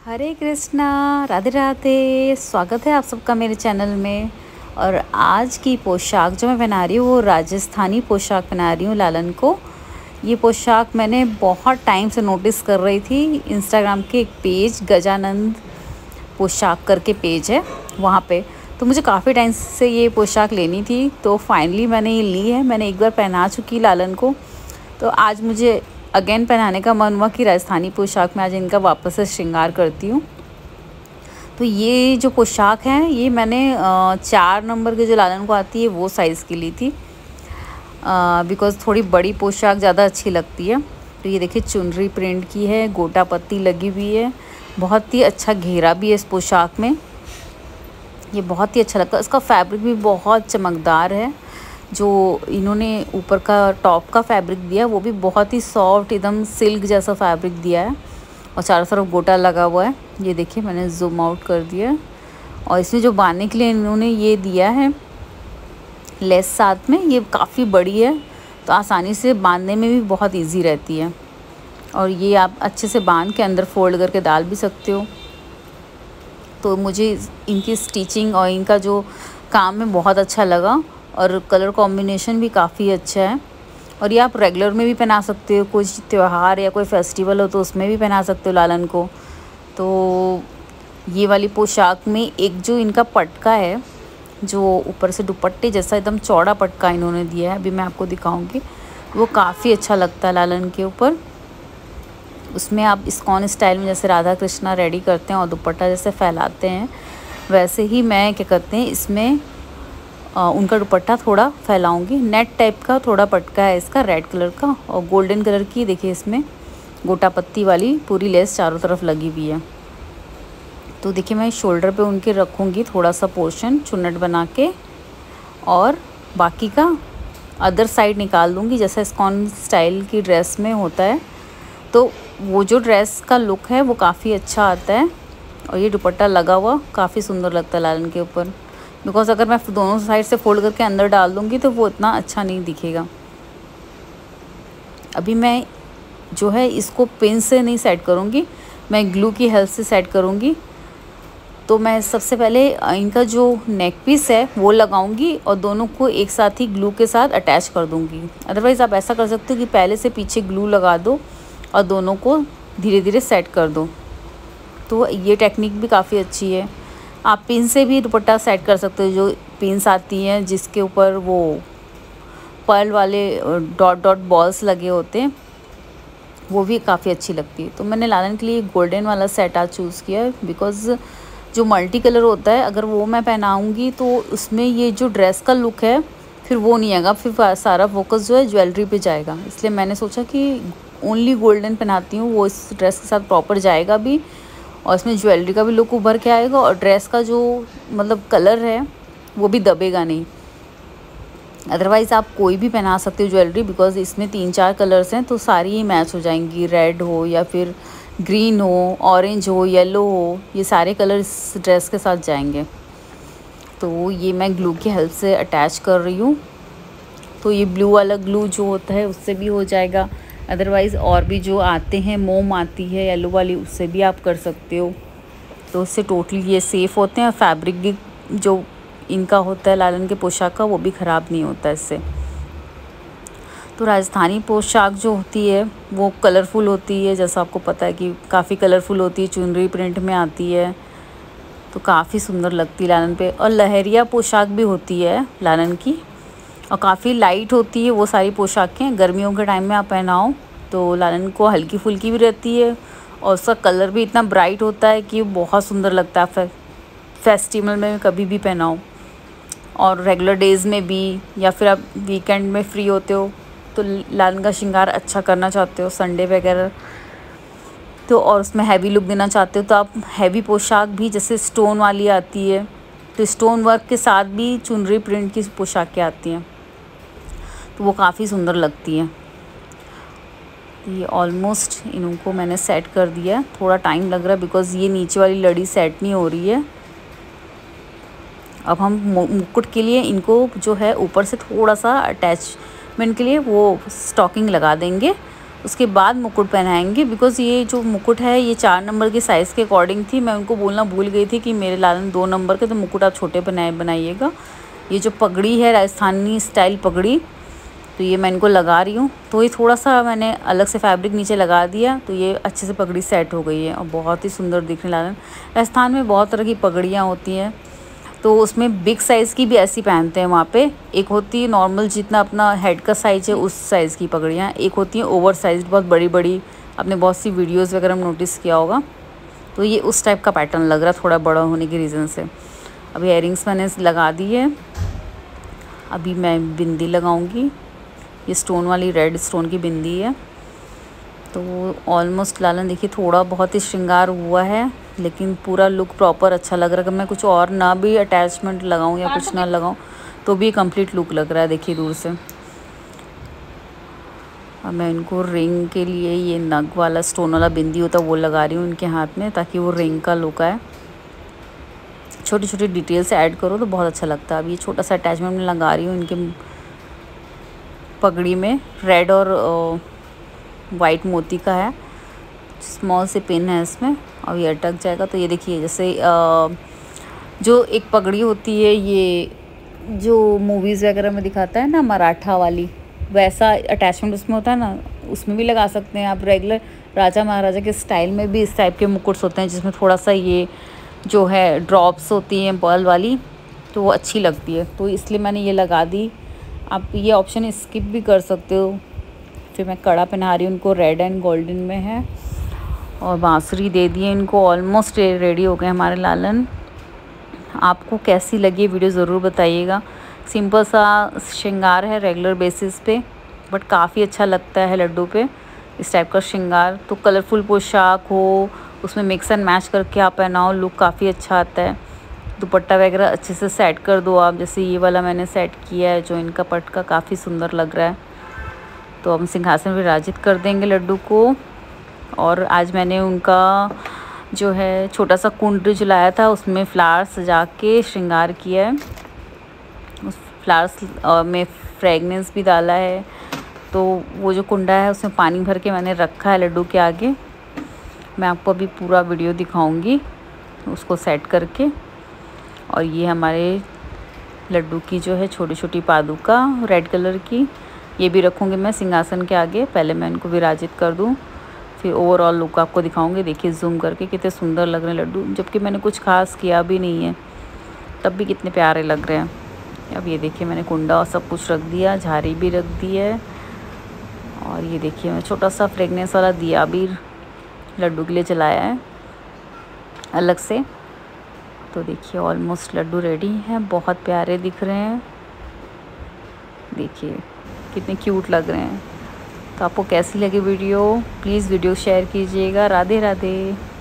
हरे कृष्णा, राधे राधे। स्वागत है आप सबका मेरे चैनल में। और आज की पोशाक जो मैं पहना रही हूँ वो राजस्थानी पोशाक पहना रही हूँ लालन को। ये पोशाक मैंने बहुत टाइम से नोटिस कर रही थी। इंस्टाग्राम के एक पेज गजानंद पोशाक करके पेज है, वहाँ पे तो मुझे काफ़ी टाइम से ये पोशाक लेनी थी, तो फाइनली मैंने ये ली है। मैंने एक बार पहना चुकी लालन को, तो आज मुझे अगेन पहनाने का मन हुआ कि राजस्थानी पोशाक में आज इनका वापस से श्रृंगार करती हूँ। तो ये जो पोशाक है ये मैंने 4 नंबर के जो लालन को आती है वो साइज़ की ली थी, बिकॉज़ थोड़ी बड़ी पोशाक ज़्यादा अच्छी लगती है। तो ये देखिए चुनरी प्रिंट की है, गोटा पत्ती लगी हुई है, बहुत ही अच्छा घेरा भी है इस पोशाक में। ये बहुत ही अच्छा लगता है। इसका फैब्रिक भी बहुत चमकदार है। जो इन्होंने ऊपर का टॉप का फैब्रिक दिया वो भी बहुत ही सॉफ्ट, एकदम सिल्क जैसा फैब्रिक दिया है और चारों तरफ गोटा लगा हुआ है। ये देखिए मैंने जूम आउट कर दिया। और इसमें जो बांधने के लिए इन्होंने ये दिया है लेस साथ में, ये काफ़ी बड़ी है तो आसानी से बांधने में भी बहुत इजी रहती है। और ये आप अच्छे से बांध के अंदर फोल्ड करके डाल भी सकते हो। तो मुझे इनकी स्टिचिंग और इनका जो काम है बहुत अच्छा लगा और कलर कॉम्बिनेशन भी काफ़ी अच्छा है। और ये आप रेगुलर में भी पहना सकते हो, कुछ त्यौहार या कोई फेस्टिवल हो तो उसमें भी पहना सकते हो लालन को। तो ये वाली पोशाक में एक जो इनका पटका है, जो ऊपर से दुपट्टे जैसा एकदम चौड़ा पटका इन्होंने दिया है, अभी मैं आपको दिखाऊंगी, वो काफ़ी अच्छा लगता है लालन के ऊपर। उसमें आप इस्कॉन स्टाइल में जैसे राधा कृष्णा रेडी करते हैं और दुपट्टा जैसे फैलाते हैं, वैसे ही मैं क्या करते हैं इसमें उनका दुपट्टा थोड़ा फैलाऊंगी। नेट टाइप का थोड़ा पटका है इसका, रेड कलर का और गोल्डन कलर की। देखिए इसमें गोटा पत्ती वाली पूरी लेस चारों तरफ लगी हुई है। तो देखिए मैं शोल्डर पे उनके रखूँगी थोड़ा सा पोर्शन चुन्नट बना के, और बाकी का अदर साइड निकाल दूँगी जैसा इस्कॉन स्टाइल की ड्रेस में होता है। तो वो जो ड्रेस का लुक है वो काफ़ी अच्छा आता है। और ये दुपट्टा लगा हुआ काफ़ी सुंदर लगता है लालन के ऊपर, बिकॉज़ अगर मैं दोनों साइड से फोल्ड करके अंदर डाल दूँगी तो वो इतना अच्छा नहीं दिखेगा। अभी मैं जो है इसको पिन से नहीं सेट करूँगी, मैं ग्लू की हेल्प से सेट करूँगी। तो मैं सबसे पहले इनका जो नेक पीस है वो लगाऊंगी और दोनों को एक साथ ही ग्लू के साथ अटैच कर दूँगी। अदरवाइज़ आप ऐसा कर सकते हो कि पहले से पीछे ग्लू लगा दो और दोनों को धीरे धीरे सेट कर दो। तो ये टेक्निक भी काफ़ी अच्छी है। आप पिन से भी दुपट्टा सेट कर सकते हो, जो पिन्स आती हैं जिसके ऊपर वो पर्ल वाले डॉट डॉट बॉल्स लगे होते हैं, वो भी काफ़ी अच्छी लगती है। तो मैंने लालन के लिए गोल्डन वाला सेट आज चूज़ किया है, बिकॉज़ जो मल्टी कलर होता है अगर वो मैं पहनाऊँगी तो उसमें ये जो ड्रेस का लुक है फिर वो नहीं आएगा, फिर सारा फोकस जो है ज्वेलरी पे जाएगा। इसलिए मैंने सोचा कि ओनली गोल्डन पहनाती हूँ, वो इस ड्रेस के साथ प्रॉपर जाएगा भी और इसमें ज्वेलरी का भी लुक उभर के आएगा और ड्रेस का जो मतलब कलर है वो भी दबेगा नहीं। अदरवाइज़ आप कोई भी पहना सकते हो ज्वेलरी, बिकॉज़ इसमें 3-4 कलर्स हैं तो सारी ही मैच हो जाएंगी। रेड हो या फिर ग्रीन हो, ऑरेंज हो, येलो हो, ये सारे कलर इस ड्रेस के साथ जाएंगे। तो ये मैं ग्लू की हेल्प से अटैच कर रही हूँ। तो ये ब्लू वाला ग्लू जो होता है उससे भी हो जाएगा, अदरवाइज़ और भी जो आते हैं मोम आती है येलो वाली, उससे भी आप कर सकते हो। तो उससे टोटली ये सेफ़ होते हैं। फैब्रिक भी जो इनका होता है लालन के पोशाक का वो भी ख़राब नहीं होता इससे। तो राजस्थानी पोशाक जो होती है वो कलरफुल होती है, जैसा आपको पता है कि काफ़ी कलरफुल होती है, चुनरी प्रिंट में आती है तो काफ़ी सुंदर लगती है लालन पे। और लहरिया पोशाक भी होती है लालन की और काफ़ी लाइट होती है वो सारी पोशाकें। गर्मियों के टाइम में आप पहनाओ तो लालन को हल्की फुल्की भी रहती है और उसका कलर भी इतना ब्राइट होता है कि बहुत सुंदर लगता है। फेस्टिवल में कभी भी पहनाओ और रेगुलर डेज़ में भी, या फिर आप वीकेंड में फ्री होते हो तो लालन का श्रृंगार अच्छा करना चाहते हो संडे वगैरह तो, और उसमें हैवी लुक देना चाहते हो तो आप हैवी पोशाक भी जैसे स्टोन वाली आती है, तो स्टोन वर्क के साथ भी चुनरी प्रिंट की पोशाकें आती हैं तो वो काफ़ी सुंदर लगती है। ये ऑलमोस्ट इनको मैंने सेट कर दिया। थोड़ा टाइम लग रहा है बिकॉज़ ये नीचे वाली लड़ी सेट नहीं हो रही है। अब हम मुकुट के लिए इनको जो है ऊपर से थोड़ा सा अटैचमेंट के लिए वो स्टॉकिंग लगा देंगे उसके बाद मुकुट पहनाएंगे। बिकॉज़ ये जो मुकुट है ये 4 नंबर के साइज़ के अकॉर्डिंग थी। मैं उनको बोलना भूल गई थी कि मेरे लालन 2 नंबर के, तो मुकुट आप छोटे बनाइएगा। ये जो पगड़ी है राजस्थानी स्टाइल पगड़ी, तो ये मैं इनको लगा रही हूँ। तो ये थोड़ा सा मैंने अलग से फैब्रिक नीचे लगा दिया, तो ये अच्छे से पगड़ी सेट हो गई है और बहुत ही सुंदर दिखने लालन। राजस्थान में बहुत तरह की पगड़ियाँ होती हैं, तो उसमें बिग साइज़ की भी ऐसी पहनते हैं वहाँ पे। एक होती है नॉर्मल जितना अपना हेड का साइज़ है उस साइज़ की पगड़ियाँ, एक होती हैं ओवर साइज़ बहुत बड़ी बड़ी। आपने बहुत सी वीडियोज़ वगैरह में नोटिस किया होगा। तो ये उस टाइप का पैटर्न लग रहा है थोड़ा बड़ा होने की रीज़न से। अभी इयरिंग्स मैंने लगा दी है। अभी मैं बिंदी लगाऊंगी। ये स्टोन वाली रेड स्टोन की बिंदी है। तो ऑलमोस्ट लालन देखिए थोड़ा बहुत ही श्रृंगार हुआ है, लेकिन पूरा लुक प्रॉपर अच्छा लग रहा है। अगर मैं कुछ और ना भी अटैचमेंट लगाऊं या कुछ ना लगाऊं तो भी कंप्लीट लुक लग रहा है, देखिए दूर से। अब मैं इनको रिंग के लिए ये नग वाला स्टोन वाला बिंदी होता है वो लगा रही हूँ इनके हाथ में, ताकि वो रिंग का लुक आए। छोटी छोटी डिटेल्स ऐड करो तो बहुत अच्छा लगता है। अब ये छोटा सा अटैचमेंट मैं लगा रही हूँ इनके पगड़ी में। रेड और वाइट मोती का है, स्मॉल से पिन है इसमें, और ये अटक जाएगा। तो ये देखिए जैसे जो एक पगड़ी होती है ये जो मूवीज़ वगैरह में दिखाता है ना मराठा वाली, वैसा अटैचमेंट उसमें होता है ना, उसमें भी लगा सकते हैं आप। रेगुलर राजा महाराजा के स्टाइल में भी इस टाइप के मुकुट्स होते हैं जिसमें थोड़ा सा ये जो है ड्रॉप्स होती हैं पर्ल वाली, तो वो अच्छी लगती है, तो इसलिए मैंने ये लगा दी। आप ये ऑप्शन स्किप भी कर सकते हो। फिर मैं कड़ा पहना रही हूँ उनको, रेड एंड गोल्डन में है, और बांसुरी दे दिए इनको। ऑलमोस्ट रेडी हो गए हमारे लालन। आपको कैसी लगी वीडियो ज़रूर बताइएगा। सिंपल सा श्रृंगार है रेगुलर बेसिस पे, बट काफ़ी अच्छा लगता है लड्डू पे इस टाइप का श्रृंगार। तो कलरफुल पोशाक हो, उसमें मिक्स एंड मैच करके आप पहनाओ, लुक काफ़ी अच्छा आता है। दुपट्टा वगैरह अच्छे से सेट कर दो आप, जैसे ये वाला मैंने सेट किया है जो इनका पटका काफ़ी सुंदर लग रहा है। तो हम सिंहासन विराजित कर देंगे लड्डू को। और आज मैंने उनका जो है छोटा सा कुंड जो लाया था उसमें फ्लावर्स सजा के श्रृंगार किया है। उस फ्लावर्स में फ्रेगनेंस भी डाला है। तो वो जो कुंडा है उसमें पानी भर के मैंने रखा है लड्डू के आगे। मैं आपको अभी पूरा वीडियो दिखाऊंगी उसको सेट करके। और ये हमारे लड्डू की जो है छोटी छोटी पादुका रेड कलर की, ये भी रखूँगी मैं सिंहासन के आगे। पहले मैं इनको विराजित कर दूँ, फिर ओवरऑल लुक आपको दिखाऊंगी। देखिए जूम करके कितने सुंदर लग रहे हैं लड्डू, जबकि मैंने कुछ खास किया भी नहीं है, तब भी कितने प्यारे लग रहे हैं। अब ये देखिए मैंने कुंडा और सब कुछ रख दिया, झाड़ी भी रख दी है। और ये देखिए मैं छोटा सा फ्रेगनेंस वाला दिया भी लड्डू के लिए जलाया है अलग से। तो देखिए ऑलमोस्ट लड्डू रेडी हैं, बहुत प्यारे दिख रहे हैं। देखिए कितने क्यूट लग रहे हैं। तो आपको कैसी लगी वीडियो, प्लीज़ वीडियो शेयर कीजिएगा। राधे राधे।